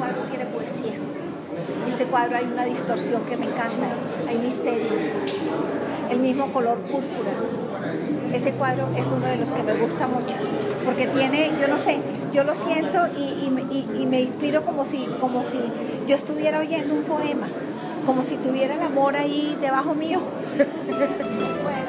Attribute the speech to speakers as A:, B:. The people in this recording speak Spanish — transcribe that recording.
A: cuadro tiene poesía. Este cuadro hay una distorsión que me encanta, hay misterio. El mismo color púrpura. Ese cuadro es uno de los que me gusta mucho, porque tiene, yo no sé, yo lo siento y me inspiro como si yo estuviera oyendo un poema, como si tuviera el amor ahí debajo mío. Bueno.